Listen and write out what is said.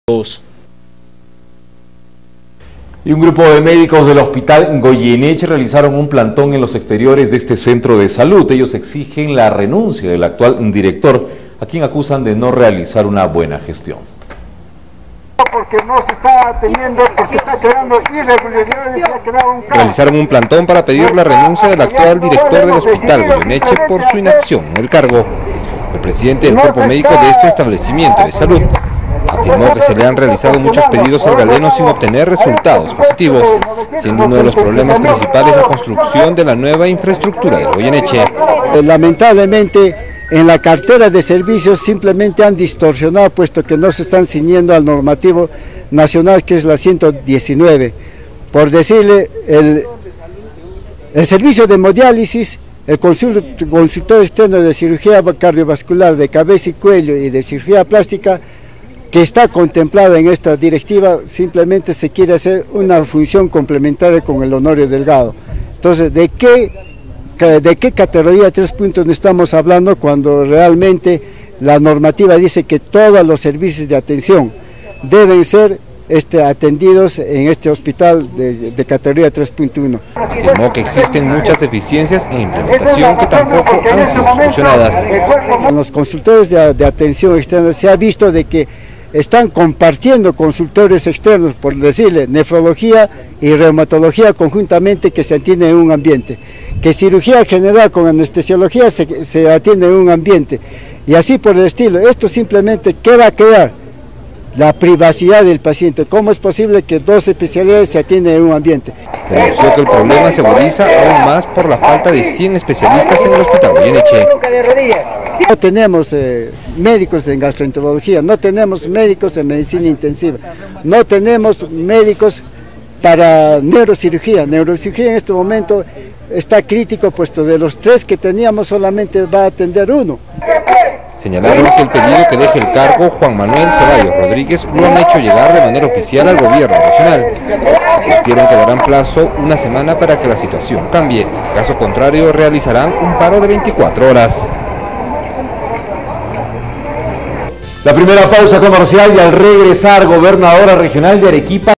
Y un grupo de médicos del Hospital Goyeneche realizaron un plantón en los exteriores de este centro de salud. Ellos exigen la renuncia del actual director, a quien acusan de no realizar una buena gestión. Porque no se está atendiendo, porque está creando irregularidades y ha creado un caos. Realizaron un plantón para pedir la renuncia del actual director del Hospital Goyeneche por su inacción en el cargo. El presidente del cuerpo médico de este establecimiento de salud afirmó que se le han realizado muchos pedidos al galeno sin obtener resultados positivos, siendo uno de los problemas principales la construcción de la nueva infraestructura del Goyeneche. Lamentablemente, en la cartera de servicios simplemente han distorsionado, puesto que no se están ciñendo al normativo nacional, que es la 119. Por decirle, el servicio de hemodiálisis, el consultor externo de cirugía cardiovascular, de cabeza y cuello y de cirugía plástica, que está contemplado en esta directiva, simplemente se quiere hacer una función complementaria con el Honorio Delgado. Entonces, ¿de qué categoría 3 puntos estamos hablando cuando realmente la normativa dice que todos los servicios de atención deben ser atendidos en este hospital de categoría 3.1? Afirmó que existen muchas deficiencias en implementación que tampoco han sido solucionadas. En los consultores de atención externa se ha visto de que están compartiendo consultores externos, por decirle, nefrología y reumatología conjuntamente, que se atiende en un ambiente, que cirugía general con anestesiología se atiende en un ambiente, y así por el estilo. Esto simplemente, ¿qué va a crear? La privacidad del paciente. ¿Cómo es posible que 2 especialidades se atienden en un ambiente? Denunció que el problema se agudiza aún más por la falta de 100 especialistas en el Hospital Goyeneche. No tenemos médicos en gastroenterología, no tenemos médicos en medicina intensiva, no tenemos médicos para neurocirugía. Neurocirugía en este momento está crítico, puesto de los 3 que teníamos solamente va a atender 1. Señalaron que el pedido que deje el cargo Juan Manuel Ceballos Rodríguez lo han hecho llegar de manera oficial al gobierno regional. Dijeron que darán plazo una semana para que la situación cambie. Caso contrario, realizarán un paro de 24 horas. La primera pausa comercial, y al regresar, gobernadora regional de Arequipa